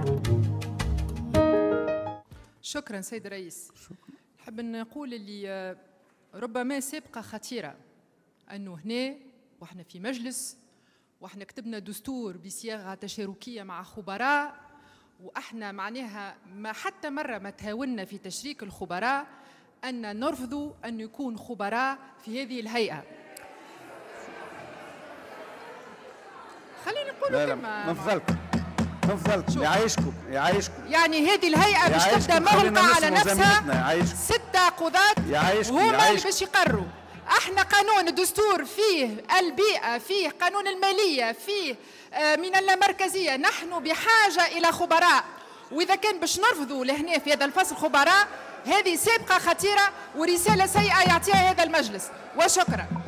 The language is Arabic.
شكرا سيد الرئيس. نحب نقول اللي ربما سابقة خطيرة أنه هنا وإحنا في مجلس وإحنا كتبنا دستور بصياغة تشاركية مع خبراء، وإحنا معناها ما حتى مرة ما تهاونا في تشريك الخبراء أن نرفض أن يكون خبراء في هذه الهيئة. خليني نقول كلمة. نفضلك يعيشكم يعني هذه الهيئة باش تبدا مغلقة على نفسها 6 قضاة هما اللي باش يقرروا. احنا قانون الدستور فيه البيئة، فيه قانون المالية، فيه من اللامركزية. نحن بحاجة إلى خبراء، وإذا كان باش نرفضوا لهنا في هذا الفصل خبراء، هذه سابقة خطيرة ورسالة سيئة يعطيها هذا المجلس. وشكرا.